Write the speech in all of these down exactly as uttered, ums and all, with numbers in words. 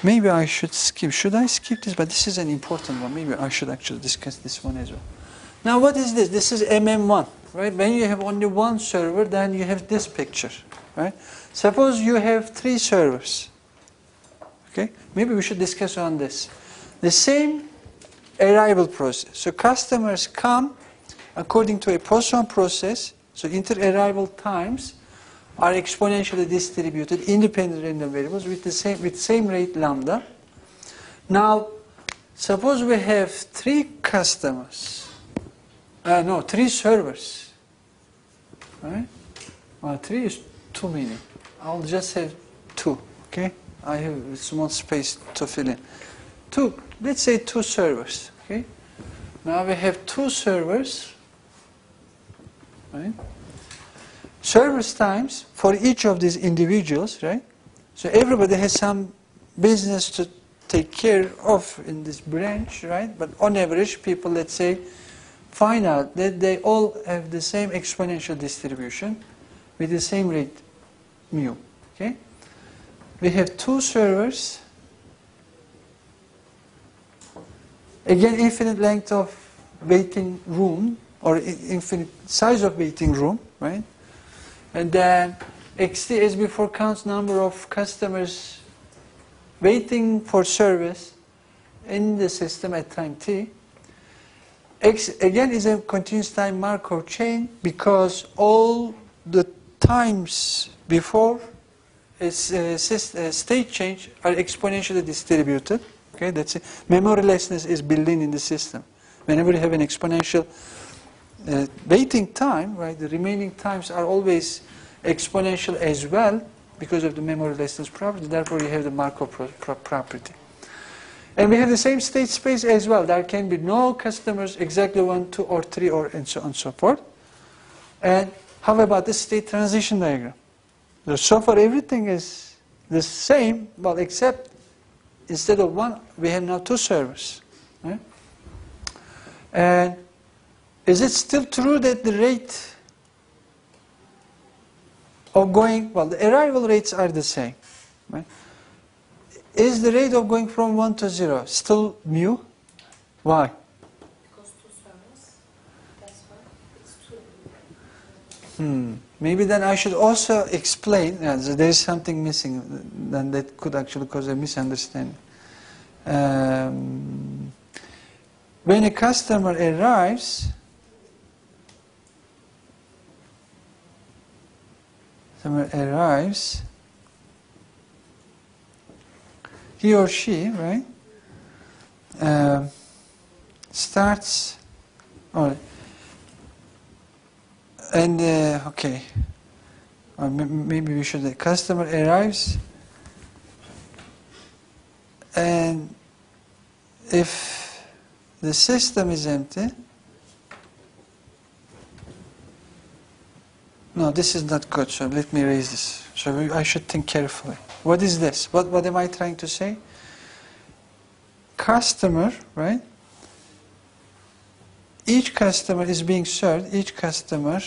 maybe I should skip. Should I skip this? But this is an important one. Maybe I should actually discuss this one as well. Now what is this? This is M M one, right? When you have only one server, then you have this picture, right? Suppose you have three servers. Okay? Maybe we should discuss on this. The same arrival process. So customers come according to a Poisson process. So inter-arrival times are exponentially distributed, independent random variables with the same with same rate lambda. Now, suppose we have three customers. Uh, no, three servers. Right? Well, three is too many. I'll just have two. Okay? I have a small space to fill in. Two. Let's say two servers. Okay? Now we have two servers. Right? Service times for each of these individuals, right? So everybody has some business to take care of in this branch, right? But on average, people, let's say, find out that they all have the same exponential distribution with the same rate mu, okay? We have two servers. Again, infinite length of waiting room, or infinite size of waiting room, right? And then X T as before counts number of customers waiting for service in the system at time t. X again is a continuous time Markov chain because all the times before a, a, a state change are exponentially distributed. Okay, that's it. Memorylessness is built in in the system. Whenever you have an exponential uh, waiting time, right, the remaining times are always exponential as well because of the memorylessness property. Therefore, you have the Markov pro pro property. And we have the same state space as well. There can be no customers exactly one, two, or three, or and so on and so forth. And how about the state transition diagram? So far, everything is the same, well, except instead of one, we have now two servers. Right? And is it still true that the rate of going, well, the arrival rates are the same. Right? Is the rate of going from one to zero still mu? Why? Because two servers, that's why it's two. Hmm. Maybe then I should also explain, yeah, there is something missing, then that could actually cause a misunderstanding. Um, when a customer arrives, customer arrives, he or she, right, uh, starts, or, and, uh, okay, or maybe we should, the customer arrives, and if the system is empty, no, this is not good, so let me raise this. So we, I should think carefully. What is this? What, what am I trying to say? Customer, right? Each customer is being served, each customer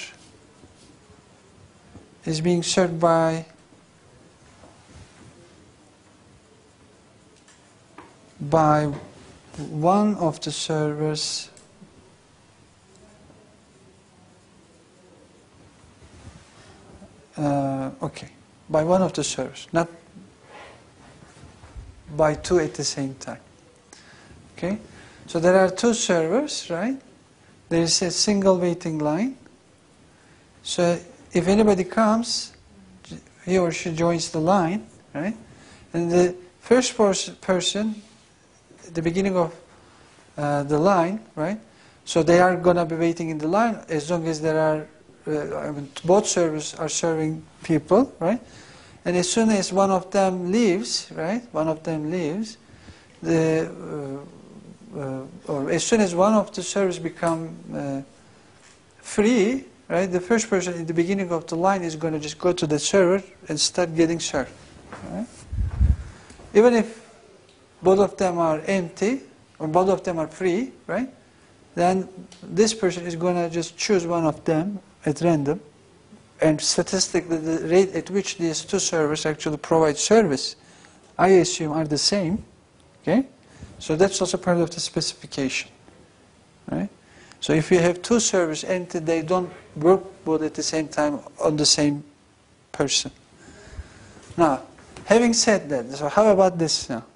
is being served by by one of the servers uh, okay, by one of the servers, not by two at the same time. Okay, so there are two servers, right? There is a single waiting line. So if anybody comes, he or she joins the line, right? And the first person, at the beginning of uh, the line, right? So they are going to be waiting in the line as long as there are, uh, I mean, both servers are serving people, right? And as soon as one of them leaves, right? One of them leaves, the uh, uh, or as soon as one of the servers become uh, free, right? The first person in the beginning of the line is going to just go to the server and start getting served. Right? Even if both of them are empty or both of them are free, right? Then this person is going to just choose one of them at random, and statistically the rate at which these two servers actually provide service I assume are the same. Okay, so that's also part of the specification, right? So if you have two servers and they don't work both at the same time on the same person. Now, having said that, so how about this now?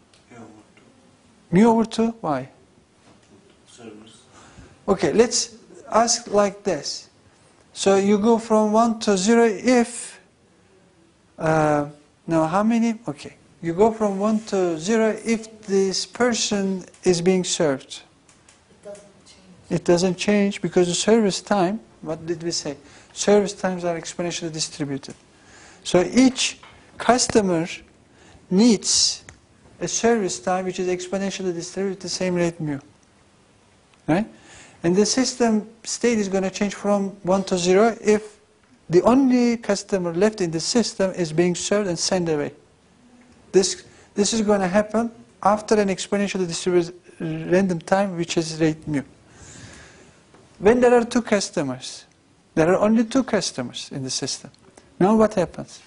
Mu over two? Why? Servers. Okay, let's ask like this. So you go from one to zero if, uh, now how many? Okay, you go from one to zero if this person is being served. It doesn't change. It doesn't change because the service time, what did we say? Service times are exponentially distributed. So each customer needs a service time which is exponentially distributed at the same rate mu. Right? And the system state is going to change from one to zero if the only customer left in the system is being served and sent away. This, this is going to happen after an exponentially distributed random time which is rate mu. When there are two customers, there are only two customers in the system. Now what happens?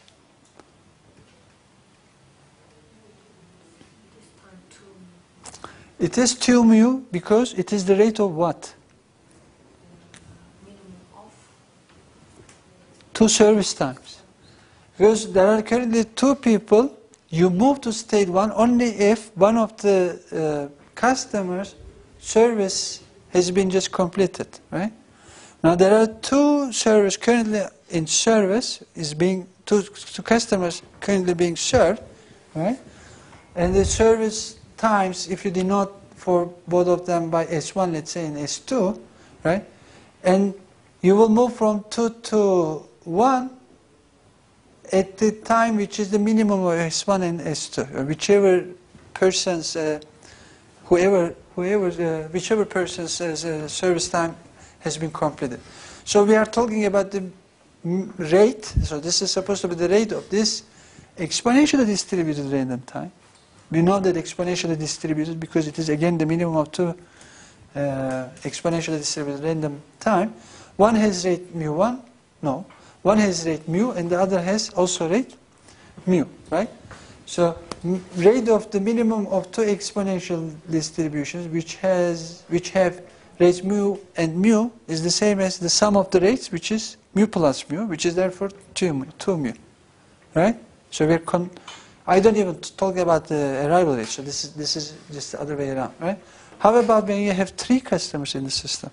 This time two It is two mu because it is the rate of what? minimum of Two service times. Because there are currently two people, you move to state one only if one of the uh, customers' service has been just completed, right? Now there are two servers currently in service, is being two, two customers currently being served, right? And the service times, if you denote for both of them by S one, let's say in S two, right? And you will move from two to one at the time which is the minimum of S one and S two, or whichever person's, uh, whoever, whoever, uh, whichever person's uh, service time has been completed. So we are talking about the rate, so this is supposed to be the rate of this exponentially distributed random time. We know that exponentially distributed because it is again the minimum of two uh, exponentially distributed random time. One has rate mu one, no. One has rate mu and the other has also rate mu, right? So rate of the minimum of two exponential distributions which has which have rates mu and mu is the same as the sum of the rates, which is mu plus mu, which is therefore two mu, two mu, right? So we're con I don't even talk about the arrival rate. So this is this is just the other way around, right? How about when you have three customers in the system?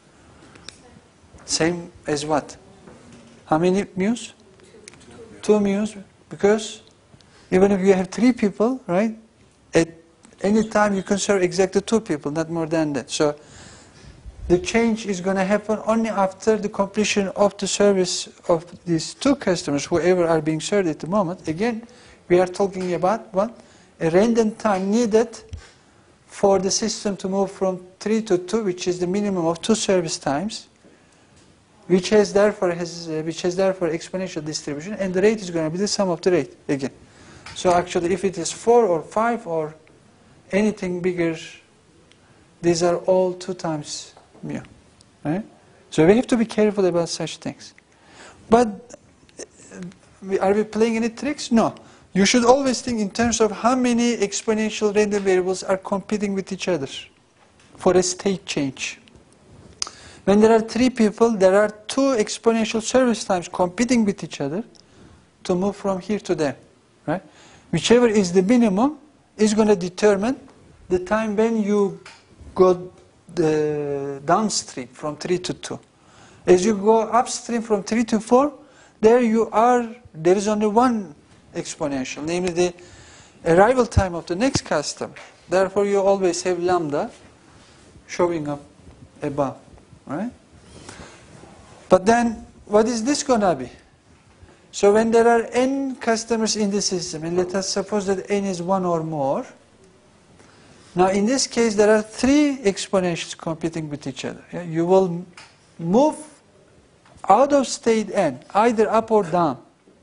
Same as what? How many mu's? Two mu's, because even if you have three people, right? At any time you can serve exactly two people, not more than that. So the change is going to happen only after the completion of the service of these two customers, whoever are being served at the moment. Again, we are talking about what? A random time needed for the system to move from three to two, which is the minimum of two service times, which has therefore has uh, which has therefore exponential distribution, and the rate is going to be the sum of the rate again. So actually, if it is four or five or anything bigger, these are all two times mu, right? So we have to be careful about such things. But uh, are we playing any tricks? No. You should always think in terms of how many exponential random variables are competing with each other for a state change. When there are three people, there are two exponential service times competing with each other to move from here to there, right? Whichever is the minimum is going to determine the time when you go the downstream from three to two. As you go upstream from three to four, there you are, there is only one exponential, namely the arrival time of the next customer. Therefore, you always have lambda showing up above, right? But then, what is this going to be? So when there are n customers in the system, and let us suppose that n is one or more, now in this case there are three exponentials competing with each other. Yeah? You will move out of state n, either up or down,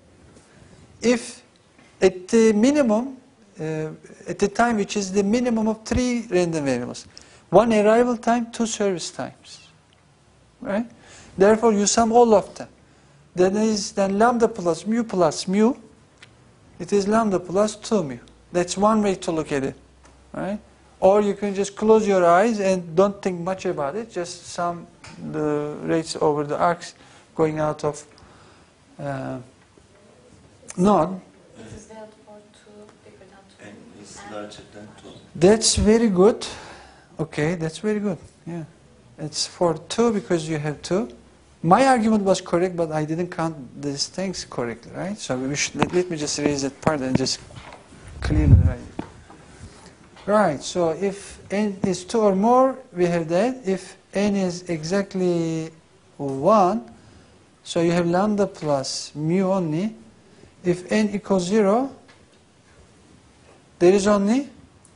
if at the minimum, uh, at the time which is the minimum of three random variables, one arrival time, two service times, right? Therefore, you sum all of them. That is then lambda plus mu plus mu it is lambda plus two mu. That's one way to look at it, right? Or you can just close your eyes and don't think much about it, just sum the rates over the arcs going out of uh, node. This is that for two bigger than two. N is larger than two. That's very good. Okay, that's very good. Yeah, it's for two because you have two. My argument was correct, but I didn't count these things correctly, right? So we should, let, let me just erase that part and just clearly write it. Right, so if n is two or more, we have that. If n is exactly one, so you have lambda plus mu only. If n equals zero, there is only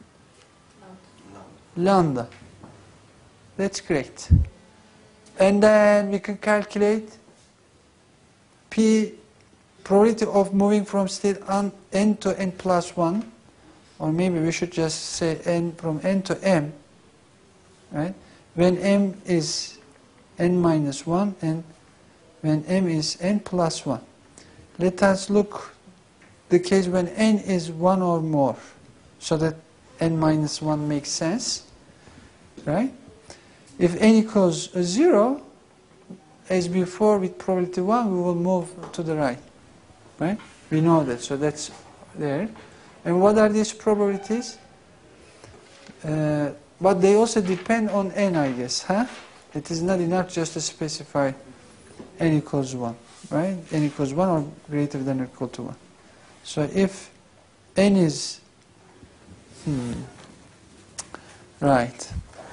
No. lambda. That's great. And then we can calculate P probability of moving from state n to n plus one, or maybe we should just say n from n to m, right? When m is n minus one and when m is n plus one. Let us look the case when n is one or more, so that n minus one makes sense, right? If n equals zero, as before with probability one, we will move to the right, right? We know that, so that's there. And what are these probabilities? Uh, but they also depend on n, I guess, huh? It is not enough just to specify n equals one, right? N equals one or greater than or equal to one. So if n is, hmm, right.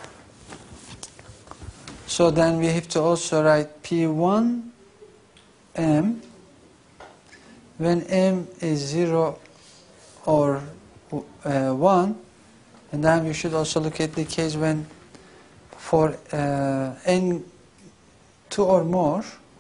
So then we have to also write P one m when m is zero or uh, one, and then we should also look at the case when for uh, n two or more,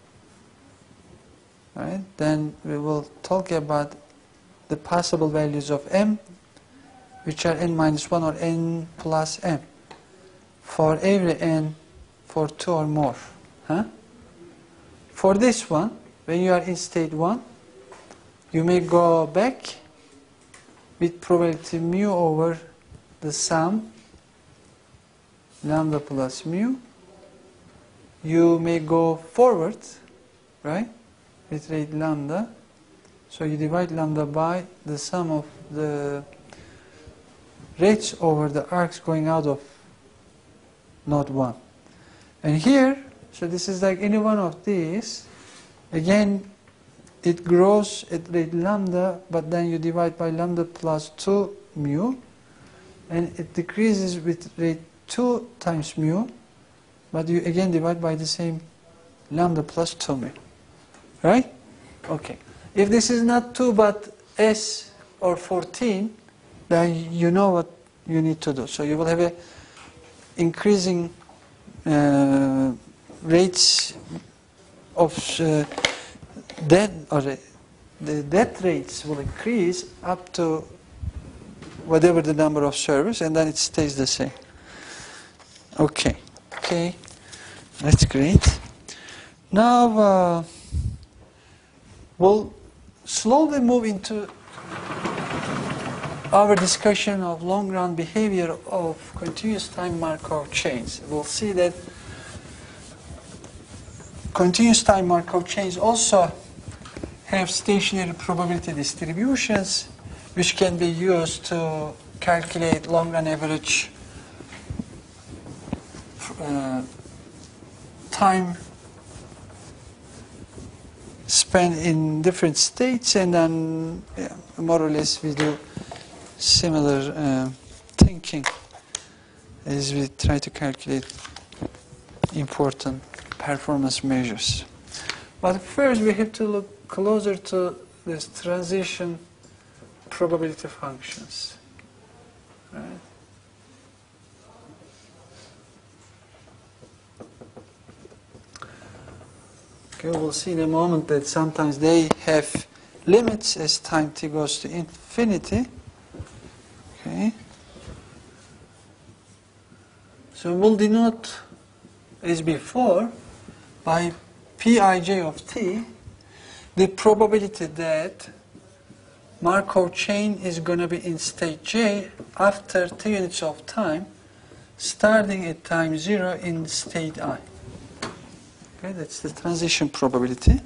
right? Then we will talk about the possible values of m, which are n minus one or n plus m for every n for two or more. Huh? For this one, when you are in state one, you may go back with probability mu over the sum lambda plus mu. You may go forward, right, with rate lambda. So you divide lambda by the sum of the rates over the arcs going out of node one. And here, so this is like any one of these. Again, it grows at rate lambda, but then you divide by lambda plus two mu, and it decreases with rate two times mu, but you again divide by the same lambda plus two mu. Right? Okay. If this is not two but S or fourteen, then you know what you need to do. So you will have a increasing uh, rates of uh, death, or the, the death rates will increase up to whatever the number of servers, and then it stays the same. Okay, okay, that's great. Now uh, we'll slowly move into our discussion of long-run behavior of continuous time Markov chains. We'll see that continuous time Markov chains also have stationary probability distributions, which can be used to calculate long-run average uh, time spent in different states, and then yeah, more or less we do similar uh, thinking as we try to calculate important performance measures. But first we have to look closer to this transition probability functions. Right? Okay, we'll see in a moment that sometimes they have limits as time t goes to infinity. Okay. So we'll denote, as before, by Pij of t the probability that Markov chain is going to be in state J after t units of time, starting at time zero in state I. Okay, that's the transition probability.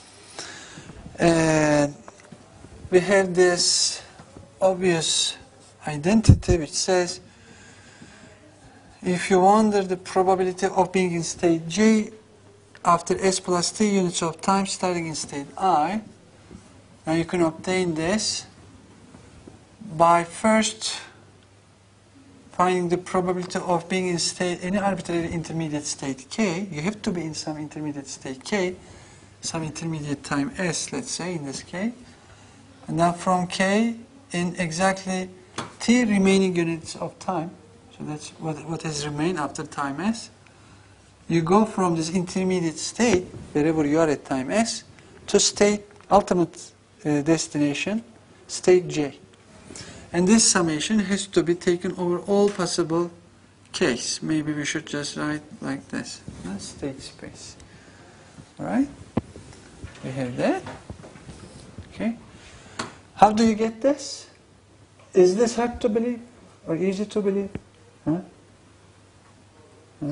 And we have this obvious identity which says if you wonder the probability of being in state J after s plus t units of time starting in state I, now you can obtain this by first finding the probability of being in state any arbitrary intermediate state k. You have to be in some intermediate state k, some intermediate time s, let's say in this case. And then from k in exactly t remaining units of time. So that's what, what has remained after time s. You go from this intermediate state, wherever you are at time s, to state ultimate uh, destination, state j. And this summation has to be taken over all possible k's. Maybe we should just write like this, uh, state space. All right? We have that. Okay. How do you get this? Is this hard to believe or easy to believe? Huh? Huh?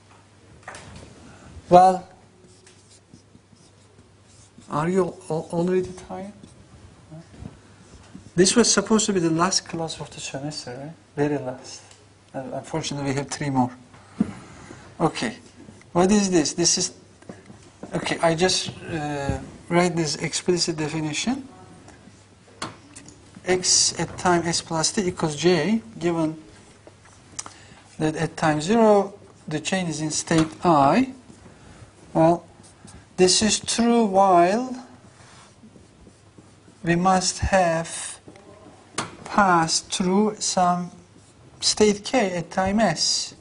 Well, are you al already tired? Huh? This was supposed to be the last class of the semester, right? Very last. Uh, unfortunately, we have three more. Okay. What is this? This is... Okay, I just uh, write this explicit definition. X at time s plus t equals j, given that at time zero the chain is in state I. Well, this is true while we must have passed through some state k at time s.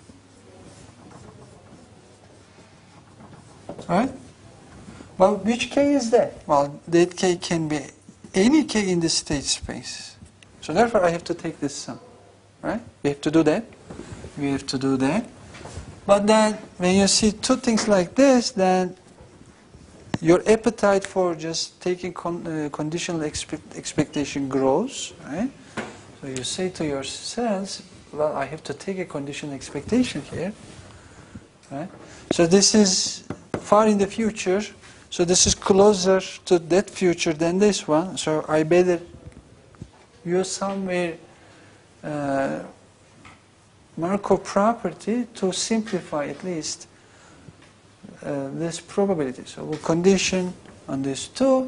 Right? Well, which k is that? Well, that k can be any k in the state space. So therefore I have to take this sum. Right? We have to do that. We have to do that. But then when you see two things like this, then your appetite for just taking con uh, conditional expect expectation grows. Right? So you say to yourselves, well, I have to take a conditional expectation here. Right? So this is far in the future. So this is closer to that future than this one. So I better use somewhere uh, Markov property to simplify at least uh, this probability. So we'll condition on this two.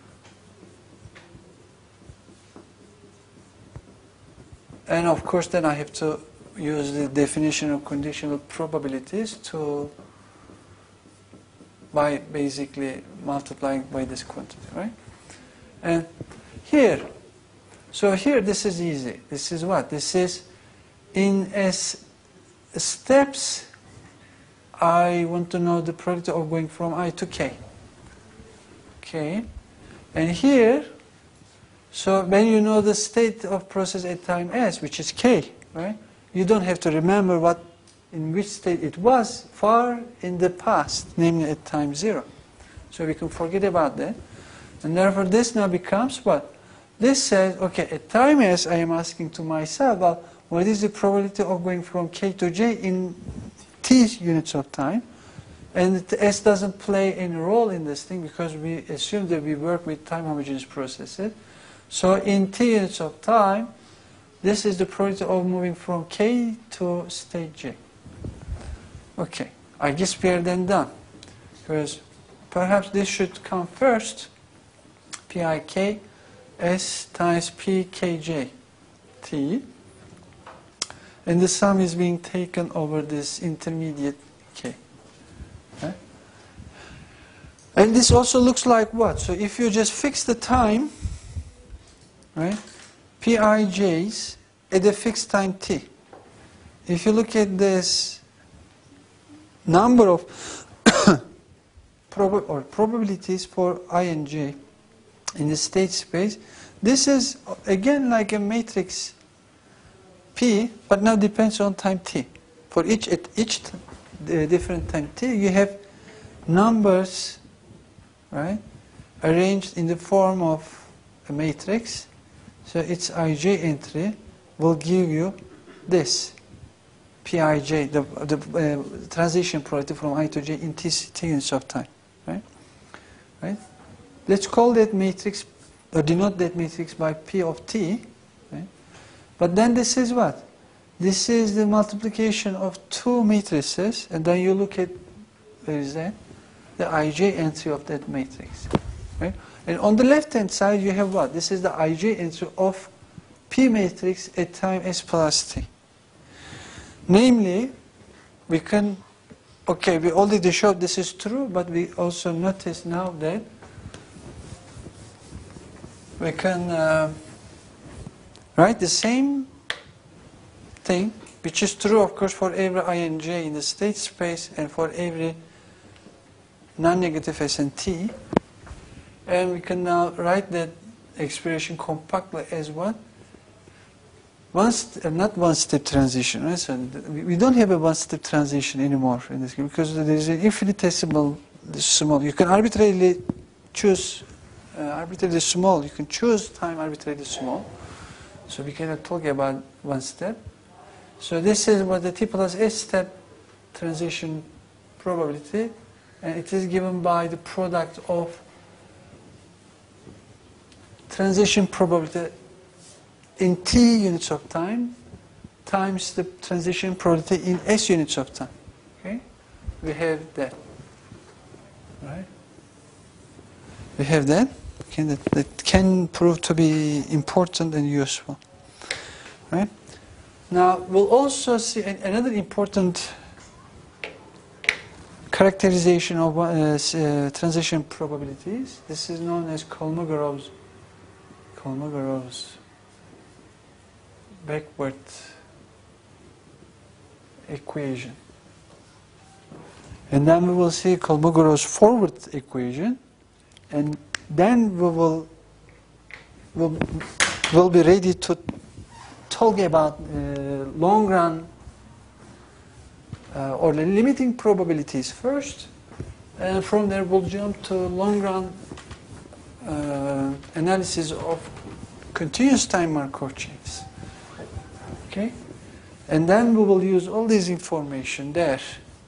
And of course then I have to use the definition of conditional probabilities to by basically multiplying by this quantity, right? And here, so here this is easy. This is what? This is in S steps, I want to know the probability of going from I to K. Okay. And here, so when you know the state of process at time S, which is K, right? You don't have to remember what in which state it was far in the past, namely at time zero. So we can forget about that. And therefore this now becomes what? This says, okay, at time S I am asking to myself, well, what is the probability of going from K to J in T units of time? And S doesn't play any role in this thing because we assume that we work with time homogeneous processes. So in T units of time, this is the probability of moving from K to state J. Okay, I guess we are then done. Because perhaps this should come first. P I K S times P K J T. And the sum is being taken over this intermediate K. Okay? And this also looks like what? So if you just fix the time, right? P I J's at a fixed time T. If you look at this number of prob or probabilities for I and J in the state space, this is again like a matrix P, but now depends on time T. For each at each t the different time T, you have numbers, right, arranged in the form of a matrix, so its ij entry will give you this Pij, the, the uh, transition probability from I to j in t, t units of time, right? Right? Let's call that matrix, or denote that matrix by P of t, right? But then this is what? This is the multiplication of two matrices, and then you look at, where is that? The ij entry of that matrix, right? And on the left hand side you have what? This is the ij entry of P matrix at time s plus t. Namely, we can, okay, we already showed this is true, but we also notice now that we can uh, write the same thing, which is true, of course, for every I and j in the state space and for every non-negative S and t. And we can now write that expression compactly as what? One st- uh, not one-step transition, right? So we don't have a one-step transition anymore in this because there is an infinitesimal small. You can arbitrarily choose uh, arbitrarily small. You can choose time arbitrarily small. So we cannot talk about one step. So this is what the t plus s step transition probability, and it is given by the product of transition probability in t units of time times the transition probability in s units of time. Okay, we have that, right? We have that. Okay, that, that can prove to be important and useful, right? Now we'll also see an, another important characterization of uh, uh, transition probabilities. This is known as Kolmogorov's Kolmogorov's backward equation. And then we will see Kolmogorov's forward equation, and then we will will will be ready to talk about uh, long run uh, or the limiting probabilities first, and from there we'll jump to long run uh, analysis of continuous time Markov chains. Okay, and then we will use all this information there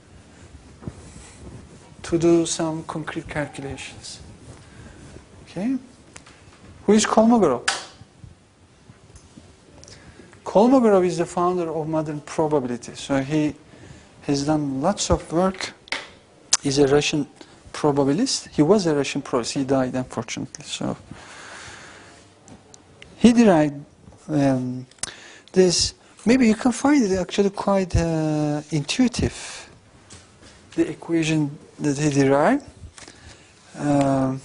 to do some concrete calculations. Okay, who is Kolmogorov? Kolmogorov is the founder of modern probability. So he has done lots of work. He's a Russian probabilist. He was a Russian probabilist. He died, unfortunately. So he derived um, this. Maybe you can find it actually quite uh, intuitive, the equation that he derived. Um,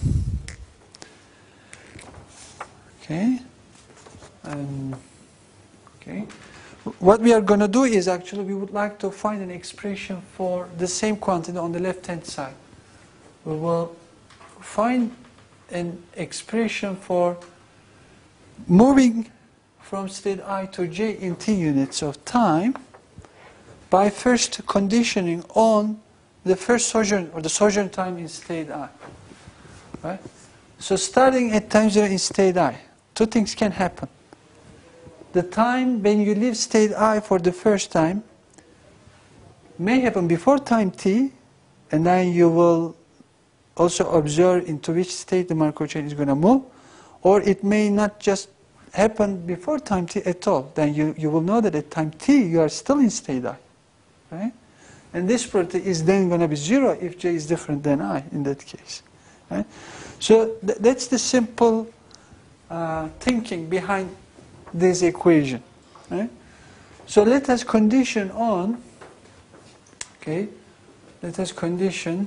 okay. Um, okay. What we are going to do is actually we would like to find an expression for the same quantity on the left hand side. We will find an expression for moving from state I to j in t units of time by first conditioning on the first sojourn or the sojourn time in state I. Right? So starting at time zero in state I, two things can happen. The time when you leave state I for the first time may happen before time t, and then you will also observe into which state the Markov chain is going to move, or it may not just happen before time t at all. Then you, you will know that at time t you are still in state I, right? And this probability is then going to be zero if j is different than I in that case, right? So th that's the simple uh, thinking behind this equation, right? So let us condition on, okay, let us condition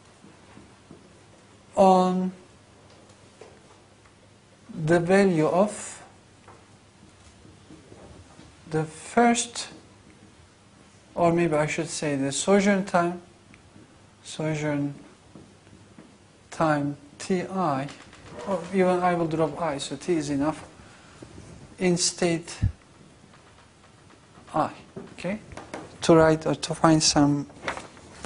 on the value of the first, or maybe I should say the sojourn time, sojourn time ti, or even I will drop I, so t is enough, in state I, okay, to write or to find some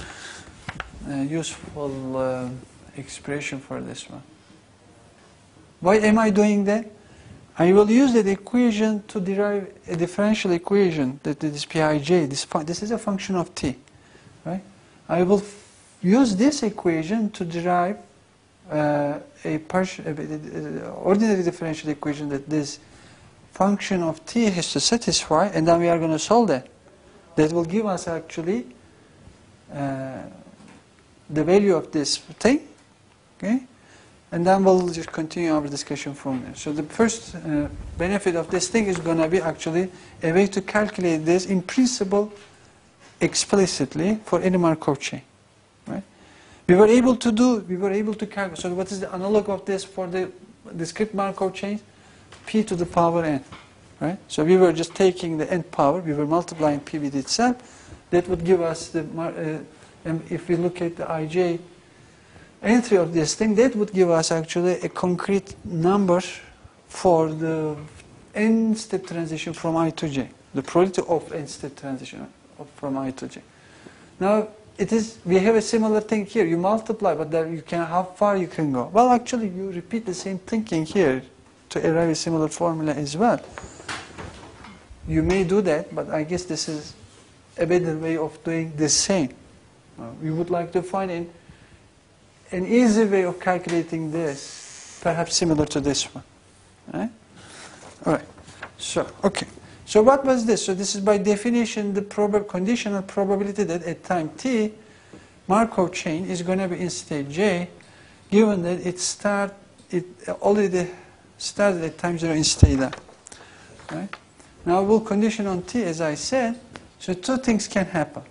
uh, useful uh, expression for this one. Why am I doing that? I will use that equation to derive a differential equation, that this Pij, this, this is a function of t, right? I will use this equation to derive uh, a partial, uh, ordinary differential equation that this function of t has to satisfy, and then we are going to solve that. That will give us actually uh, the value of this thing, okay? And then we'll just continue our discussion from there. So the first uh, benefit of this thing is going to be actually a way to calculate this in principle explicitly for any Markov chain, right? We were able to do, we were able to calculate. So what is the analog of this for the discrete Markov chains? P to the power n, right? So we were just taking the n power, we were multiplying p with itself. That would give us the, uh, and if we look at the Ij entry of this thing, that would give us actually a concrete number for the n-step transition from I to j, the probability of n-step transition from I to j. Now, it is, we have a similar thing here. You multiply, but then you can, how far you can go? Well, actually, you repeat the same thinking here to arrive at a similar formula as well. You may do that, but I guess this is a better way of doing the same. Uh, we would like to find an An easy way of calculating this, perhaps similar to this one, right? All right. So, okay. So what was this? So this is by definition the prob conditional probability that at time t, Markov chain is going to be in state j, given that it start it already started at time zero in state I. Right? Now we'll condition on t, as I said. So two things can happen.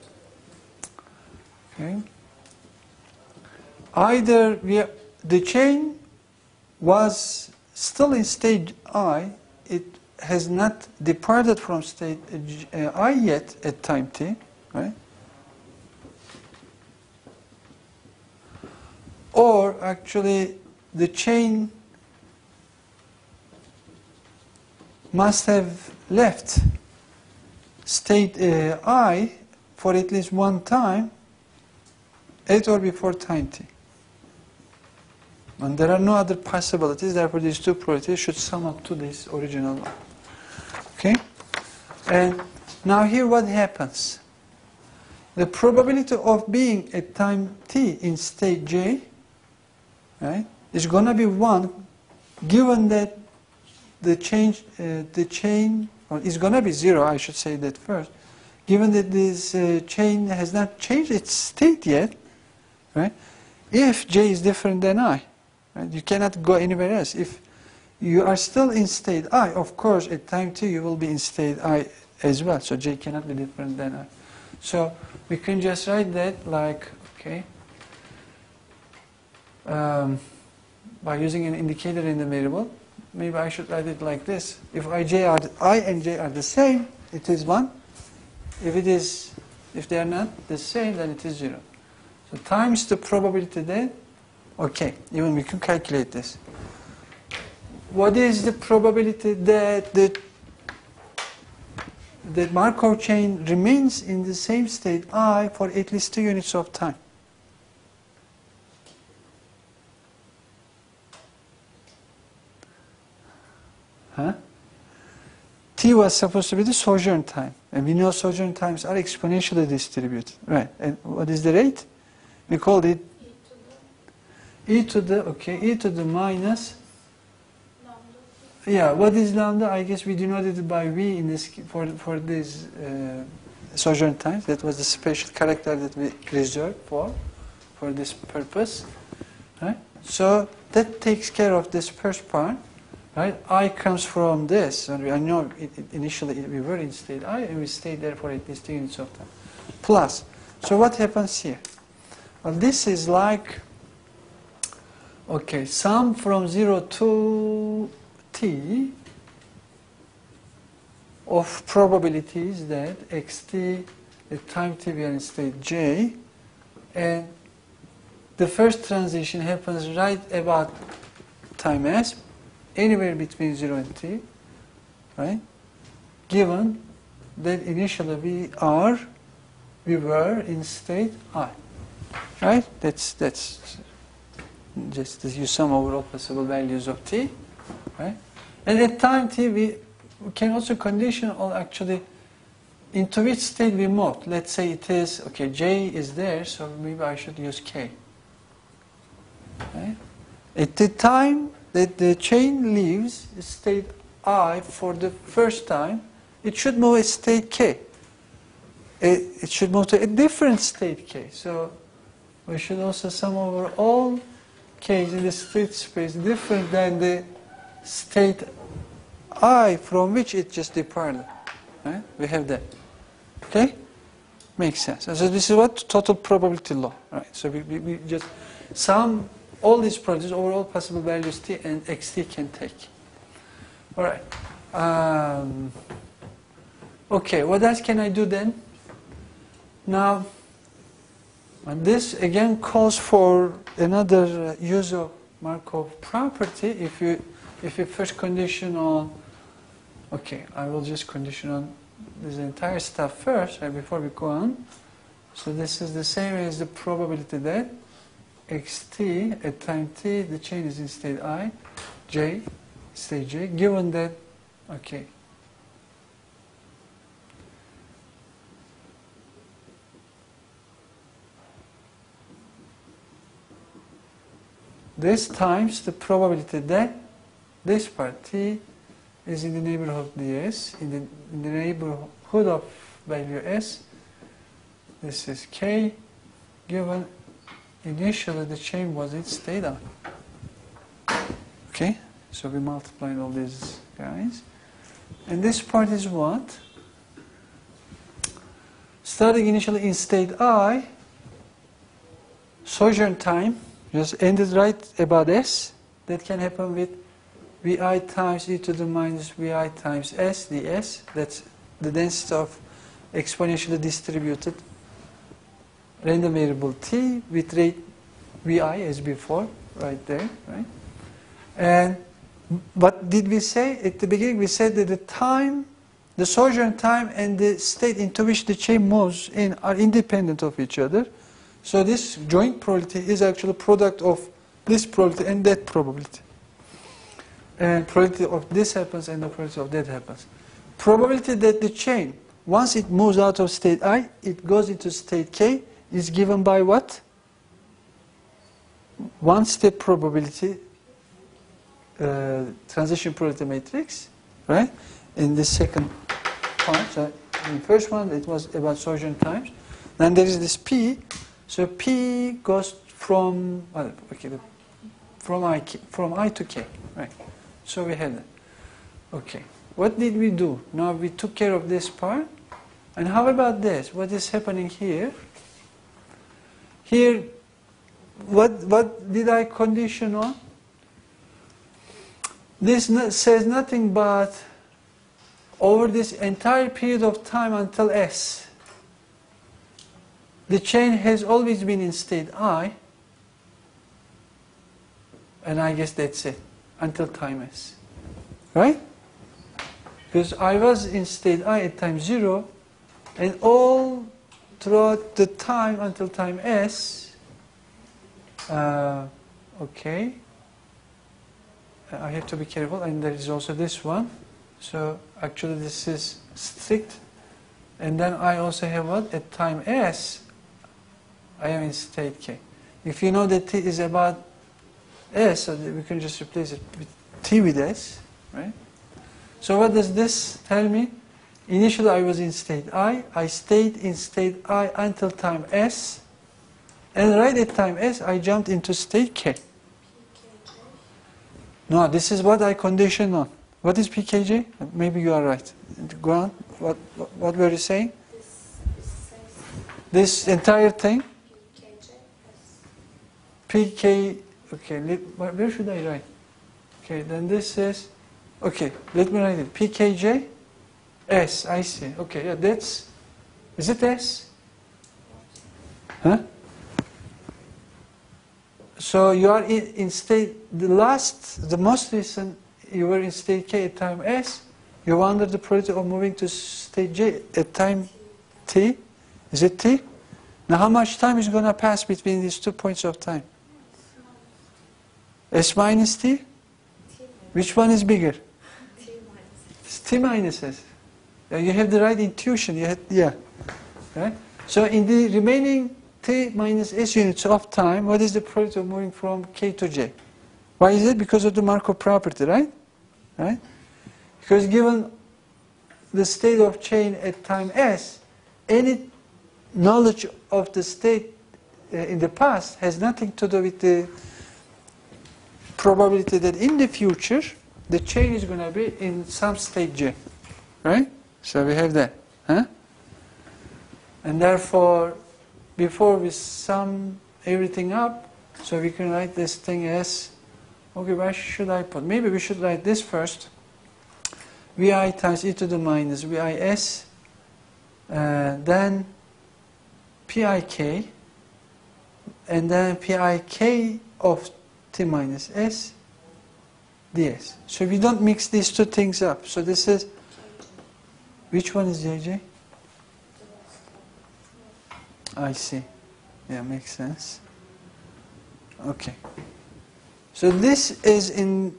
Okay. Either we are, the chain was still in state I, it has not departed from state uh, I yet at time t, right? Or actually the chain must have left state uh, I for at least one time at or before time t. And there are no other possibilities, therefore these two probabilities should sum up to this original one. Okay? And now here what happens? The probability of being at time t in state j, right, is going to be one, given that the change, uh, the chain, or is going to be zero, I should say that first, given that this uh, chain has not changed its state yet, right, if j is different than I. Right? You cannot go anywhere else. If you are still in state I, of course, at time t you will be in state I as well. So j cannot be different than I. So we can just write that like, okay, um, by using an indicator in the variable. Maybe I should write it like this. If ij are I and j are the same, it is one. If it is, if they are not the same, then it is zero. So times the probability then. Okay, even we can calculate this. What is the probability that the that Markov chain remains in the same state I for at least two units of time? Huh? T was supposed to be the sojourn time, and we know sojourn times are exponentially distributed, right? And what is the rate? We called it e to the, okay, e to the minus, Lambda. yeah, what is lambda? I guess we denoted it by v in this, for, for this uh, sojourn times. That was the special character that we reserved for, for this purpose, right? So that takes care of this first part, right? I comes from this, and we, I know it, it initially we were in state I, and we stayed there for at least two units of time. Plus, so what happens here? Well, this is like, okay, sum from zero to t of probabilities that xt at time t we are in state j, and the first transition happens right about time s, anywhere between zero and t, right? Given that initially we are, we were in state I, right? That's that's. just as you sum over all possible values of t, right? And at time t, we can also condition all actually into which state we moved. Let's say it is, okay, j is there, so maybe I should use k. Right? At the time that the chain leaves state I for the first time, it should move a state k. It, it should move to a different state k. So we should also sum over all k's in the state space different than the state I from which it just departed. Right? We have that. Okay? Makes sense. So this is what total probability law. Right? So we, we, we just sum all these probabilities over all possible values t and xt can take. All right. Um, okay, what else can I do then? Now, and this again calls for another uh, use of Markov property. If you, if you first condition on, okay, I will just condition on this entire stuff first, right, before we go on. So this is the same as the probability that xt at time t, the chain is in state I, j, state j, given that, okay, this times the probability that this part t is in the neighborhood of ds, in the, in the neighborhood of value s, this is k, given initially the chain was in state I. Okay, so we multiplied all these guys. And this part is what? Starting initially in state I, sojourn time, just ended right about s. That can happen with vi times e to the minus vi times s ds. That's the density of exponentially distributed random variable t with rate vi as before, right there, right? And what did we say? At the beginning we said that the time, the sojourn time and the state into which the chain moves in are independent of each other. So this joint probability is actually a product of this probability and that probability. And probability of this happens and the probability of that happens. Probability that the chain, once it moves out of state I, it goes into state k, is given by what? One step probability, uh, transition probability matrix, right? In the second part, so in the first one it was about sojourn times. Then there is this p. So p goes from well, okay, the, from I from I to k, right? So we had that. Okay, what did we do? Now we took care of this part, and how about this? What is happening here? Here, what what did I condition on? This no, says nothing but over this entire period of time until s. The chain has always been in state I, and I guess that's it, until time s. Right? Because I was in state I at time zero, and all throughout the time until time s, uh, okay, I have to be careful, and there is also this one. So actually this is strict, and then I also have what? At time s, I am in state k. If you know that t is about s, so we can just replace it with t with s, right? So what does this tell me? Initially I was in state I, I stayed in state I until time s, and right at time s I jumped into state k. No, this is what I conditioned on. What is P K J? Maybe you are right. Go on. What, what, what were you saying? This, this, says This entire thing? P K J, yes. P K, okay, let, where should I write? Okay, then this is, okay, let me write it. P K J, S, I see. Okay, yeah, that's, is it S? Huh? So you are in, in state, the last, the most recent, you were in state K at time S, you were under the probability of moving to state J at time T. Is it T? Now how much time is going to pass between these two points of time? S minus T? T minus Which one is bigger? T minus It's T minus S. Yeah, you have the right intuition. You had, yeah. Right? So in the remaining T minus S units of time, what is the product of moving from K to J? Why is it? Because of the Markov property, right? Right? Because given the state of chain at time S, any knowledge of the state uh, in the past has nothing to do with the probability that in the future the chain is going to be in some state J. Right? So we have that. Huh? And therefore, before we sum everything up, so we can write this thing as, okay, where should I put? Maybe we should write this first. Vi times e to the minus vis, uh, then pik, and then pik of t minus s ds. So we don't mix these two things up. So this is, which one is J J? I see. Yeah, makes sense. Okay. So this is in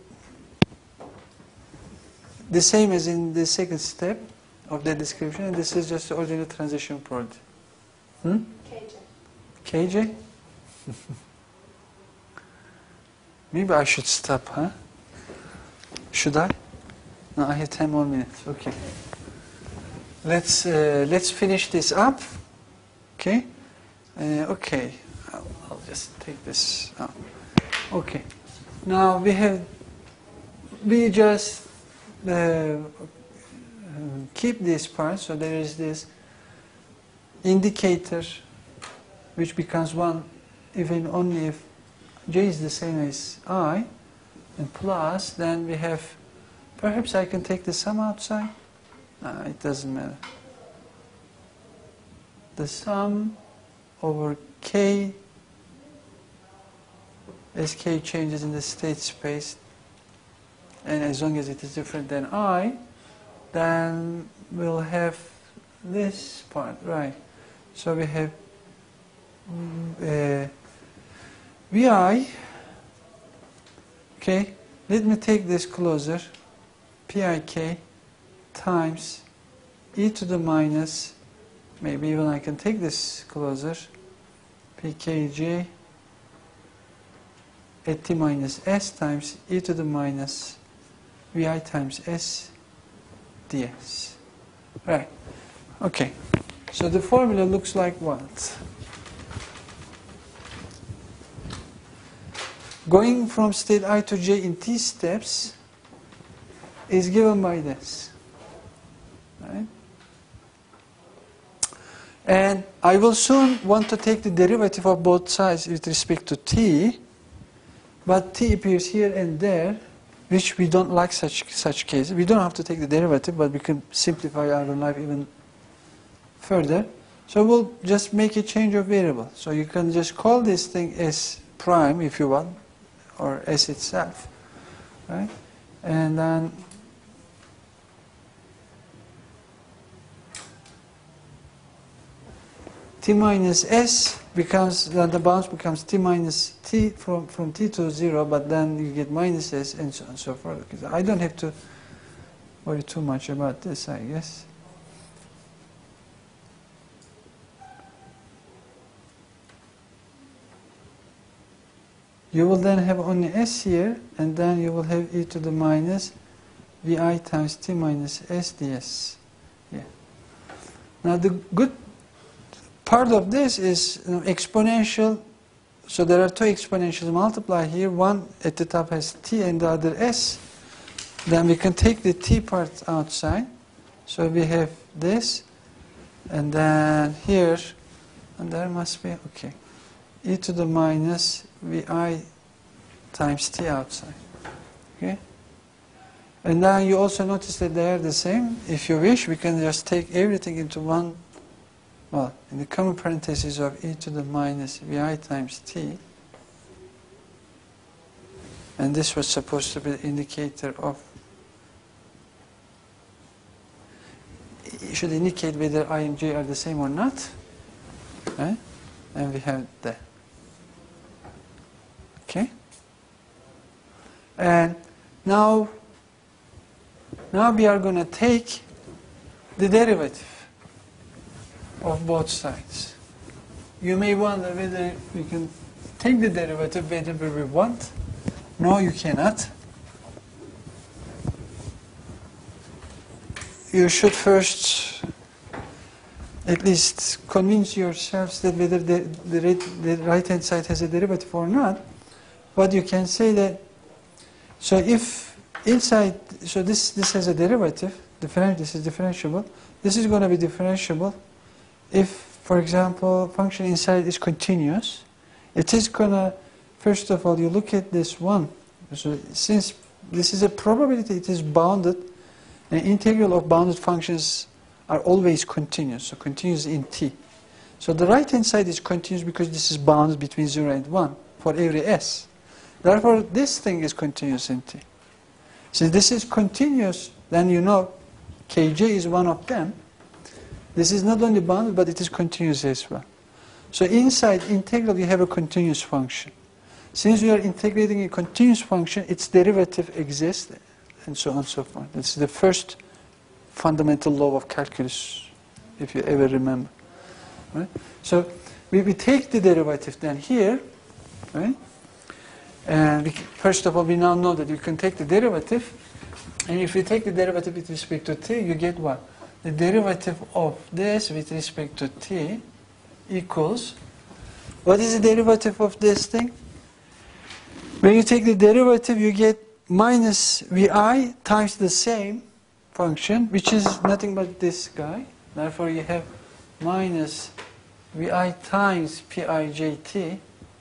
the same as in the second step of the description, and this is just the ordinary transition product. Hmm? K J. K J? Maybe I should stop, huh? Should I? No, I have ten more minutes. Okay. Let's uh, let's finish this up. Okay. Uh, okay. I'll, I'll just take this out. Okay. Now we have we just uh, keep this part. So there is this indicator which becomes one even only if J is the same as I, and plus then we have, perhaps I can take the sum outside. No, it doesn't matter. The sum over K as K changes in the state space, and as long as it is different than I, then we'll have this part, right? So we have uh, Vi, okay, let me take this closer, Pik times e to the minus, maybe even I can take this closer, Pkj at t minus s times e to the minus Vi times s ds. Right, okay, so the formula looks like what? Going from state I to j in t steps is given by this. Right? And I will soon want to take the derivative of both sides with respect to t, but t appears here and there, which we don't like such, such cases. We don't have to take the derivative, but we can simplify our life even further. So we'll just make a change of variable. So you can just call this thing s prime if you want, or s itself, right? And then t minus s becomes, then the bounce becomes t minus t from, from t to zero, but then you get minus s and so on and so forth. Because I don't have to worry too much about this, I guess. You will then have only s here, and then you will have e to the minus vi times t minus s ds. Yeah. Now the good part of this is, you know, exponential. So there are two exponentials multiply here. One at the top has t and the other s. Then we can take the t part outside. So we have this, and then here, and there must be, okay, e to the minus vi times t outside. Okay? And then you also notice that they are the same. If you wish, we can just take everything into one, well, in the common parentheses of e to the minus vi times t. And this was supposed to be the indicator of, it should indicate whether I and j are the same or not. Right? And we have that. Okay? And now, now we are going to take the derivative of both sides. You may wonder whether we can take the derivative whenever we want. No, you cannot. You should first at least convince yourselves that whether the, the, the right-hand side has a derivative or not. But you can say that, so if inside, so this, this has a derivative, different, this is differentiable, this is going to be differentiable if, for example, function inside is continuous. It is going to, first of all, you look at this one. So since this is a probability, it is bounded. An integral of bounded functions are always continuous, so continuous in t. So the right-hand side is continuous because this is bounded between zero and one for every s. Therefore, this thing is continuous in t. Since this is continuous, then you know kj is one of them. This is not only bounded, but it is continuous as well. So inside integral, you have a continuous function. Since you are integrating a continuous function, its derivative exists, and so on and so forth. This is the first fundamental law of calculus, if you ever remember. Right? So we, we take the derivative then here, right? And we, first of all, we now know that we can take the derivative, and if you take the derivative with respect to t, you get what? The derivative of this with respect to t equals, what is the derivative of this thing? When you take the derivative, you get minus vi times the same function, which is nothing but this guy. Therefore, you have minus vi times pijt.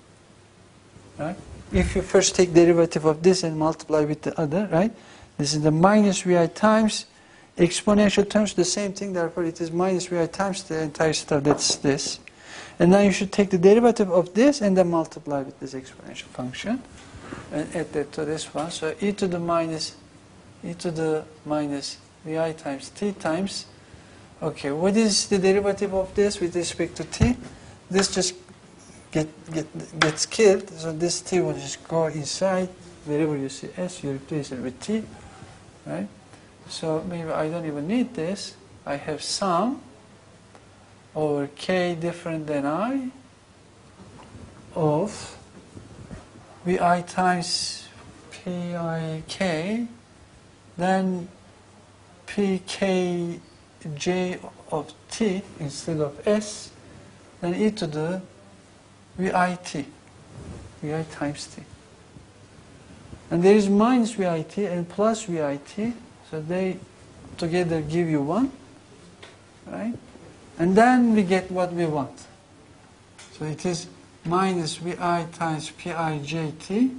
Right? If you first take derivative of this and multiply with the other, right? This is the minus vi times exponential terms, the same thing. Therefore, it is minus vi times the entire stuff. That's this. And now you should take the derivative of this and then multiply with this exponential function. And add that to this one. So e to the minus, e to the minus vi times t times, okay, what is the derivative of this with respect to t? This just get, get, gets killed, so this t will just go inside, wherever you see s, you replace it with t, right? So maybe I don't even need this. I have sum over k different than I of vi times pik, then pkj of t instead of s, then e to the vit, vi times t. And there is minus vit and plus vit, so they together give you one, right? And then we get what we want. So it is minus vi times pijt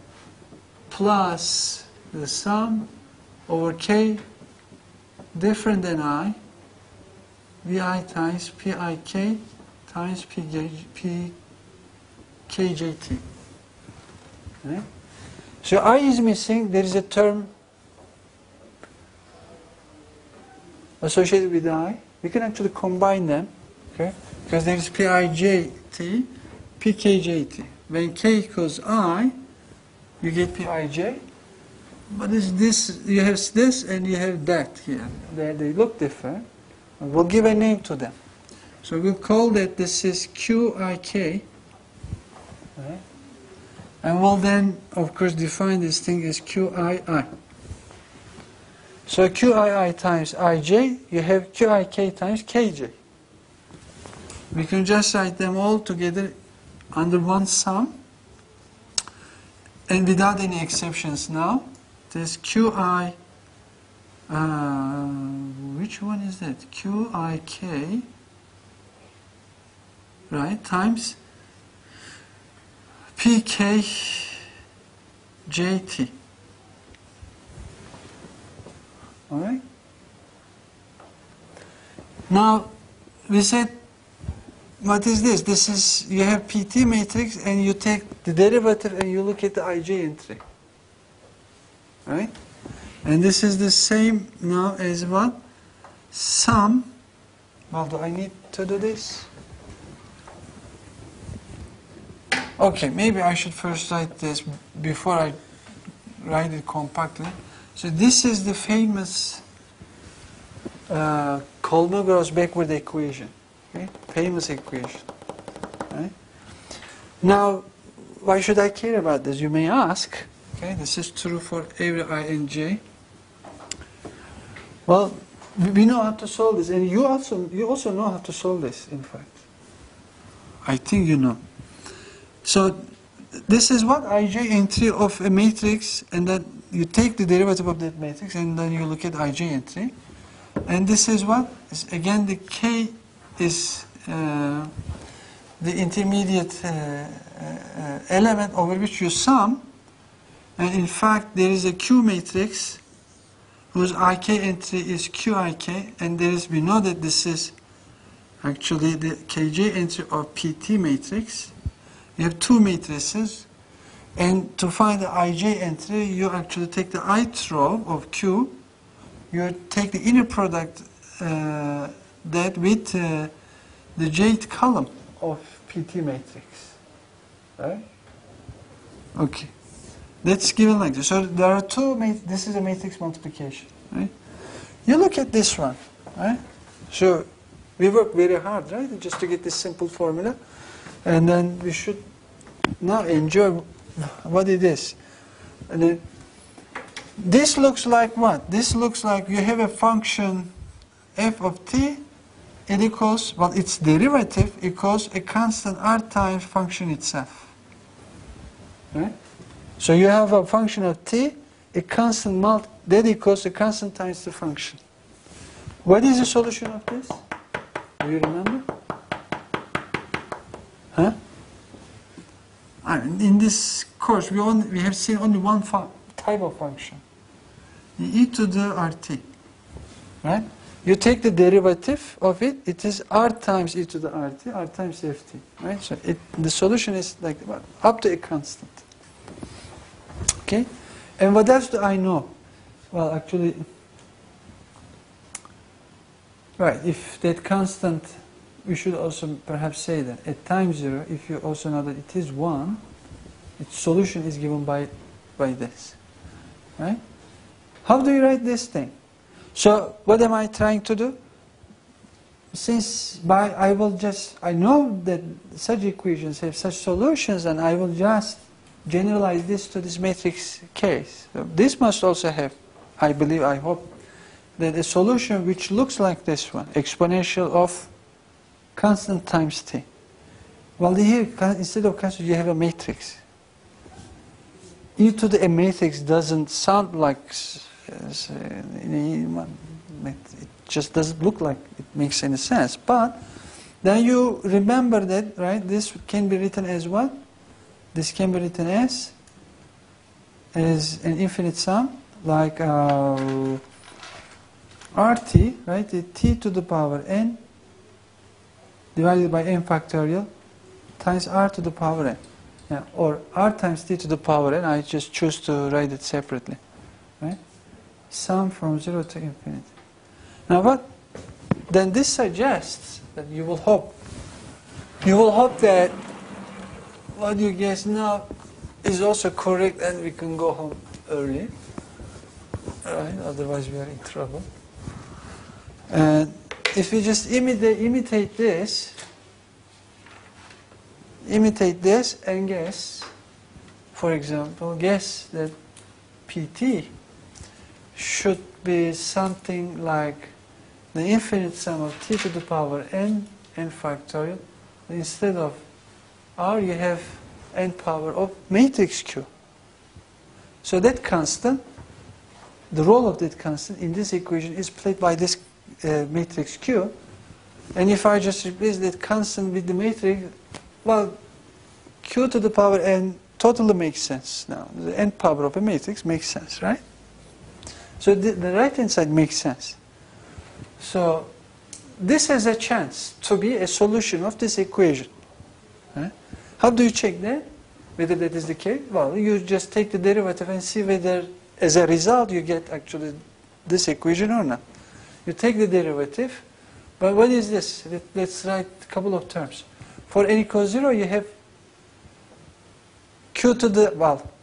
plus the sum over k different than I, vi times pik times pkjt. Right? So I is missing. There is a term associated with I. We can actually combine them, okay? Because there is pijt, pkjt. When k equals I, you get pij. But it's this, you have this and you have that here. They, they look different. We'll give a name to them. So we'll call that this is qik. Right? And we'll then, of course, define this thing as qii. So qii times ij, you have qik times kj. We can just write them all together under one sum. And without any exceptions now, this qi, uh, which one is that? Qik, right, times pkjt. All right? Now, we said, what is this? This is, you have P T matrix and you take the derivative and you look at the I J entry. Right? And this is the same now as what? Sum. Well, do I need to do this? Okay, maybe I should first write this before I write it compactly. So this is the famous uh, Kolmogorov backward equation, okay? Famous equation. Right? Now, why should I care about this? You may ask. Okay, this is true for every I and j. Well, we know how to solve this, and you also you also know how to solve this. In fact, I think you know. So this is what ij entry of a matrix, and then you take the derivative of that matrix, and then you look at ij entry, and this is what is again the k is uh, the intermediate uh, uh, element over which you sum, and in fact there is a Q matrix whose I K entry is Q I K, and there is, we know that this is actually the K J entry of P T matrix. You have two matrices, and to find the I J entry, you actually take the ith row of Q, you take the inner product uh, that with uh, the jth column of P T matrix, right? Okay. That's given like this. So there are two, mat this is a matrix multiplication, right? You look at this one, right? So we work very hard, right? Just to get this simple formula. And then we should now enjoy what it is. And then this looks like what? This looks like you have a function f of t, it equals, well, its derivative equals a constant r times function itself, right? So you have a function of t, a constant multi, that equals a constant times the function. What is the solution of this? Do you remember? Huh? I mean, in this course, we only we have seen only one type of function, e to the rt, right? You take the derivative of it; it is r times e to the rt, r times ft, right? So it, the solution is like up to a constant. Okay, and what else do I know? Well, actually, right, if that constant, we should also perhaps say that at time zero, if you also know that it is one, its solution is given by, by this, right? How do you write this thing? So, what am I trying to do? Since by I will just, I know that such equations have such solutions, and I will just generalize this to this matrix case. So this must also have, I believe, I hope, that a solution which looks like this one, exponential of constant times t. Well, here, instead of constant, you have a matrix. E to the a matrix doesn't sound like, it just doesn't look like it makes any sense. But then you remember that, right, this can be written as what? This can be written as, as an infinite sum, like uh, rt, right, the t to the power n divided by n factorial times r to the power n. Yeah, or r times t to the power n, I just choose to write it separately, right? Sum from zero to infinity. Now what? Then this suggests that you will hope, you will hope that what you guess now is also correct, and we can go home early, right? Otherwise we are in trouble. And if we just imitate, imitate this, imitate this and guess, for example, guess that P T should be something like the infinite sum of t to the power n, n factorial. Instead of r, you have n power of matrix Q. So that constant, the role of that constant in this equation is played by this uh, matrix Q. And if I just replace that constant with the matrix, well, Q to the power n totally makes sense now. The n power of a matrix makes sense, right? So the, the right-hand side makes sense. So this has a chance to be a solution of this equation. Right? How do you check that? Whether that is the case? Well, you just take the derivative and see whether, as a result, you get actually this equation or not. You take the derivative, but what is this? Let, let's write a couple of terms. For n equals zero, you have q to the, well,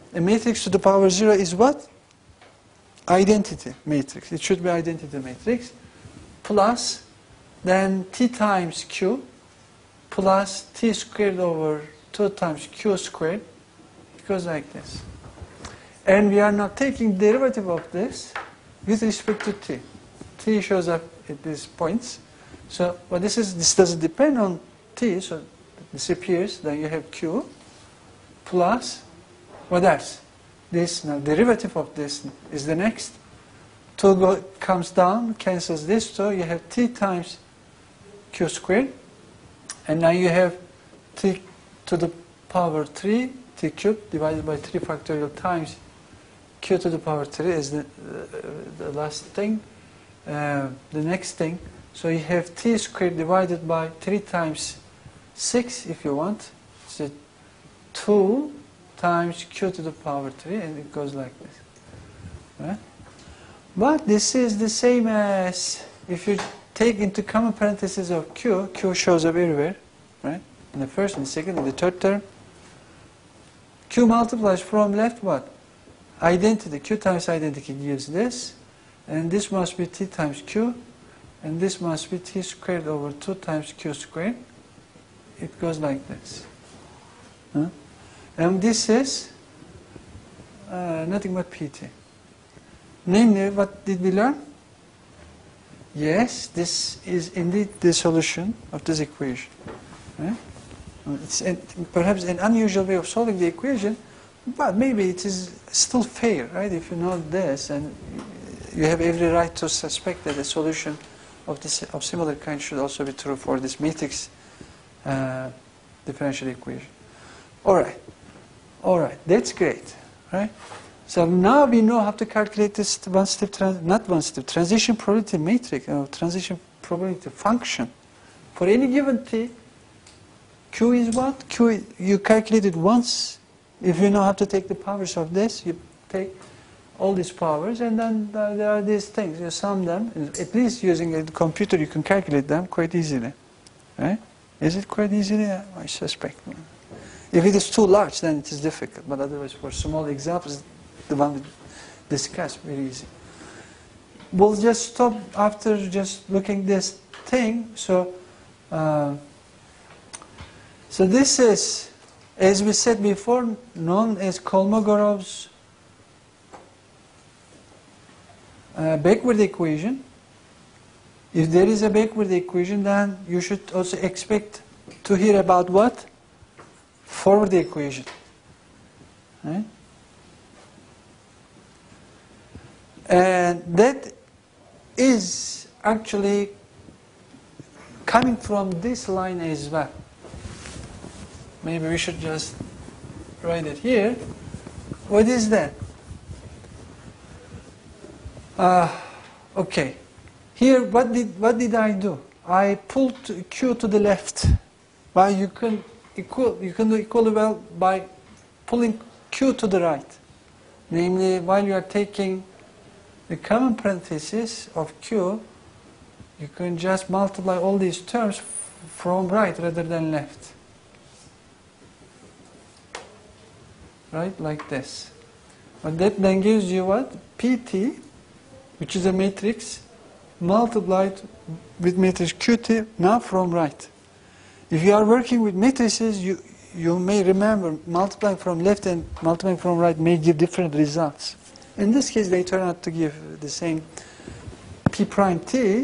a matrix to the power zero is what? Identity matrix. It should be identity matrix plus then t times q plus t squared over two times q squared. It goes like this. And we are now taking derivative of this with respect to t. T shows up at these points. So well, this is this doesn't depend on t, so it disappears. Then you have q plus what else? This now derivative of this is the next. two go, comes down, cancels this, so you have t times q squared, and now you have t to the power three, t cubed divided by three factorial times q to the power three is the, uh, the last thing, uh, the next thing. So you have t squared divided by three times six if you want. So two times q to the power three, and it goes like this. Right? But this is the same as if you take into common parentheses of q, q shows up everywhere, right? In the first, in the second, in the third term. Q multiplies from left what? Identity. Q times identity gives this. And this must be t times q. And this must be t squared over two times q squared. It goes like this. Huh? And this is uh, nothing but pt. Namely, what did we learn? Yes, this is indeed the solution of this equation. Right? It's an, perhaps an unusual way of solving the equation, but maybe it is still fair, right? If you know this, and you have every right to suspect that a solution of this of similar kind should also be true for this matrix uh, differential equation. All right, all right, that's great, right? So now we know how to calculate this one-step, trans not one-step, transition probability matrix, or transition probability function. For any given t, q is what? Q, you calculate it once. If you know how to take the powers of this, you take all these powers, and then uh, there are these things. You sum them. At least using a computer, you can calculate them quite easily. Right? Is it quite easily? I suspect. If it is too large, then it is difficult. But otherwise, for small examples, the one we discussed, very easy. We'll just stop after just looking this thing. So, uh, so this is, as we said before, known as Kolmogorov's uh, backward equation. If there is a backward equation, then you should also expect to hear about what? Forward equation. Right? And that is actually coming from this line as well. Maybe we should just write it here. What is that? Uh, okay. Here, what did what did I do? I pulled q to the left. But you can equal you can do equally well by pulling q to the right. Namely, while you are taking the common parenthesis of q, you can just multiply all these terms from right rather than left. Right, like this. But that then gives you what? Pt, which is a matrix, multiplied with matrix Qt, now from right. If you are working with matrices, you, you may remember multiplying from left and multiplying from right may give different results. In this case, they turn out to give the same P prime T,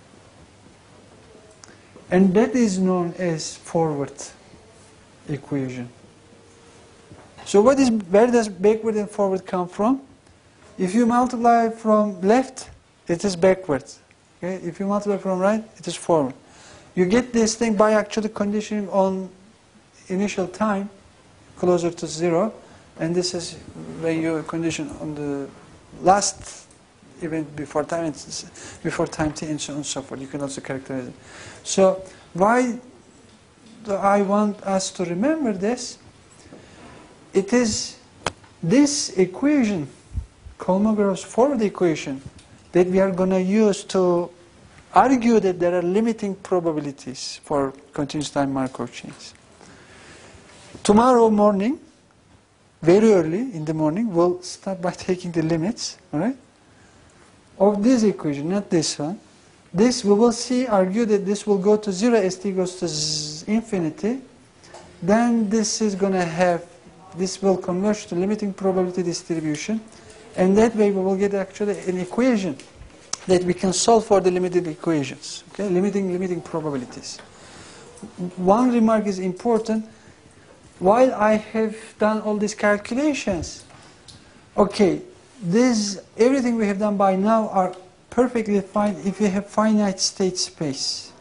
and that is known as forward equation. So what is, where does backward and forward come from? If you multiply from left, it is backward. Okay? If you multiply from right, it is forward. You get this thing by actually conditioning on initial time closer to zero, and this is when you condition on the last event before time, before time t, and so on and so forth. You can also characterize it. So why do I want us to remember this? It is this equation, Kolmogorov's forward equation, that we are going to use to argue that there are limiting probabilities for continuous time Markov chains. Tomorrow morning, very early in the morning, we'll start by taking the limits, all right, of this equation, not this one. This, we will see, argue that this will go to zero as t goes to z infinity. Then this is going to have, this will converge to limiting probability distribution. And that way we will get actually an equation that we can solve for the limited equations, okay, limiting, limiting probabilities. One remark is important. While I have done all these calculations, okay, this, everything we have done by now are perfectly fine if you have finite state space.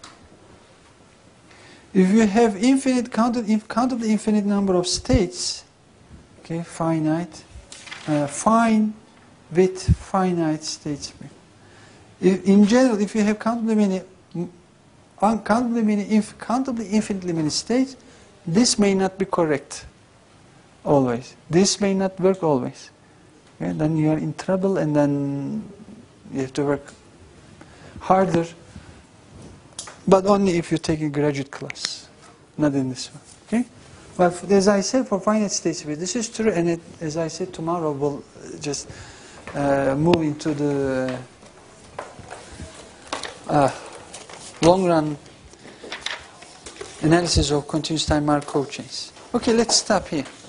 If you have infinite, counted, countably infinite number of states, okay, finite, uh, fine with finite state space. If, in general, if you have countably many, uncountably many, inf countably infinitely many states, this may not be correct always. This may not work always. Okay? Then you are in trouble, and then you have to work harder, but only if you take a graduate class, not in this one. Okay? But as I said, for finite state space, this is true, and it, as I said, tomorrow we'll just uh, move into the uh, long-run analysis of continuous time Markov chains. Okay, let's stop here.